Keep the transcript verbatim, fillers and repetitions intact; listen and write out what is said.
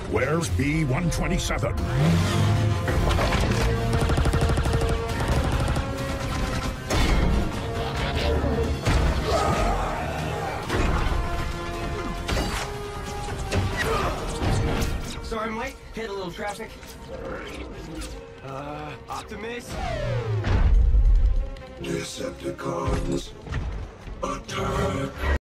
Where's B one twenty-seven? Sorry, Mike. Hit a little traffic. Uh, Optimus? Decepticons, attack!